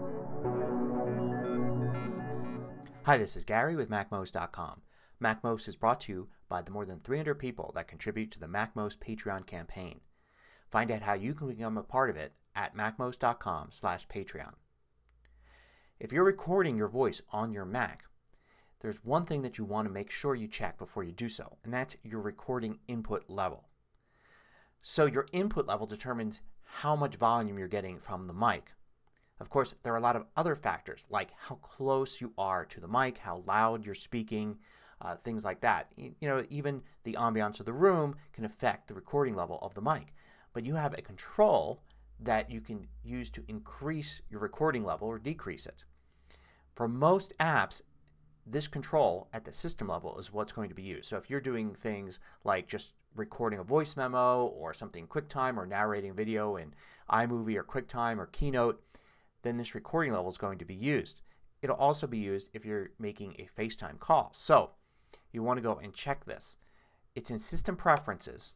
Hi, this is Gary with MacMost.com. MacMost is brought to you by the more than 300 people that contribute to the MacMost Patreon campaign. Find out how you can become a part of it at MacMost.com/Patreon. If you're recording your voice on your Mac, there's one thing that you want to make sure you check before you do so, and that's your recording input level. So your input level determines how much volume you're getting from the mic. Of course, there are a lot of other factors like how close you are to the mic, how loud you're speaking, things like that. Even the ambiance of the room can affect the recording level of the mic. But you have a control that you can use to increase your recording level or decrease it. For most apps, this control at the system level is what's going to be used. So if you're doing things like just recording a voice memo or something in QuickTime or narrating video in iMovie or QuickTime or Keynote, then this recording level is going to be used. It'll also be used if you're making a FaceTime call. So you want to go and check this. It's in System Preferences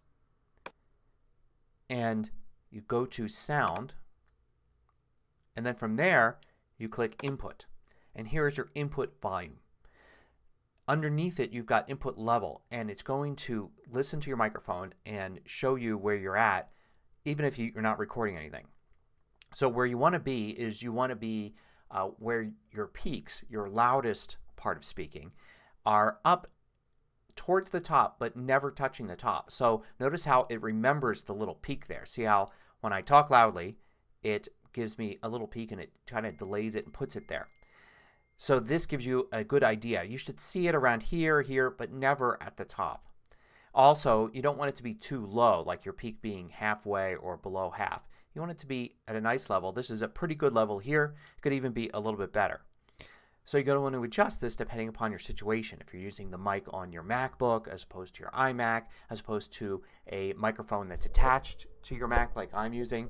and you go to Sound, and then from there you click Input, and here's your input volume. Underneath it you've got input level, and it's going to listen to your microphone and show you where you're at even if you're not recording anything. So where you want to be is you want to be where your peaks, your loudest part of speaking, are up towards the top but never touching the top. So notice how it remembers the little peak there. See how when I talk loudly it gives me a little peak and it kind of delays it and puts it there. So this gives you a good idea. You should see it around here, but never at the top. Also, you don't want it to be too low, like your peak being halfway or below half. You want it to be at a nice level. This is a pretty good level here. It could even be a little bit better. So you're going to want to adjust this depending upon your situation. If you're using the mic on your MacBook as opposed to your iMac, as opposed to a microphone that's attached to your Mac like I'm using.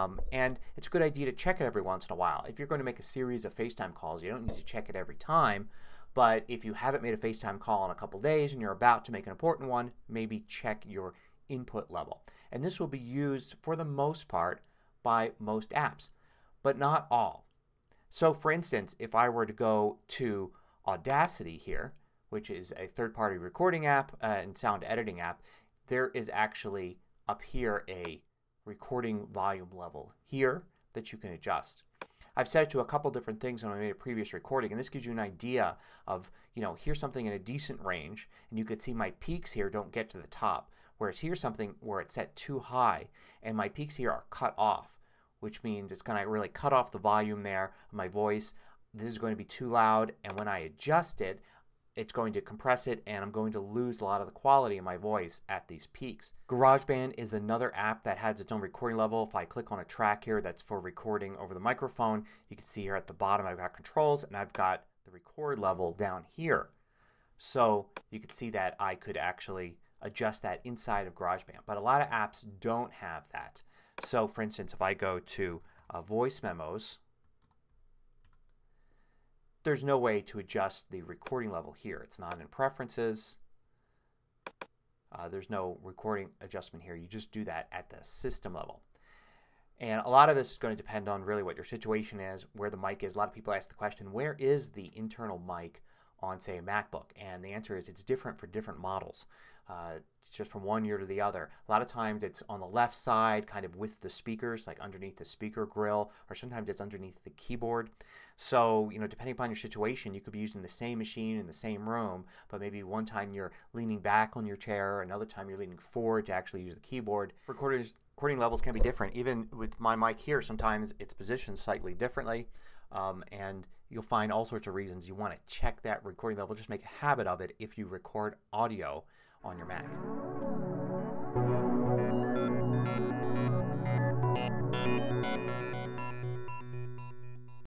And it's a good idea to check it every once in a while. If you're going to make a series of FaceTime calls, you don't need to check it every time. But if you haven't made a FaceTime call in a couple days and you're about to make an important one, maybe check your input level. And this will be used for the most part by most apps, but not all. So for instance, if I were to go to Audacity here, which is a third-party recording app and sound editing app, there is actually up here a recording volume level here that you can adjust. I've set it to a couple different things when I made a previous recording, and this gives you an idea of, here's something in a decent range, and you can see my peaks here don't get to the top. Whereas here's something where it's set too high and my peaks here are cut off, which means it's going to really cut off the volume there of my voice. This is going to be too loud, and when I adjust it, it's going to compress it and I'm going to lose a lot of the quality of my voice at these peaks. GarageBand is another app that has its own recording level. If I click on a track here that's for recording over the microphone, you can see here at the bottom I've got controls and I've got the record level down here. So you can see that I could actually adjust that inside of GarageBand. But a lot of apps don't have that. So for instance, if I go to voice memos, there's no way to adjust the recording level here. It's not in preferences. There's no recording adjustment here. You just do that at the system level. And a lot of this is going to depend on really what your situation is, where the mic is. A lot of people ask the question, where is the internal mic on, say, a MacBook? And the answer is it's different for different models. It's just from one year to the other. A lot of times it's on the left side, kind of with the speakers, like underneath the speaker grill, or sometimes it's underneath the keyboard. So, depending upon your situation, you could be using the same machine in the same room, but maybe one time you're leaning back on your chair, another time you're leaning forward to actually use the keyboard. Recording levels can be different. Even with my mic here, sometimes it's positioned slightly differently. And you'll find all sorts of reasons you want to check that recording level. Just make a habit of it if you record audio on your Mac.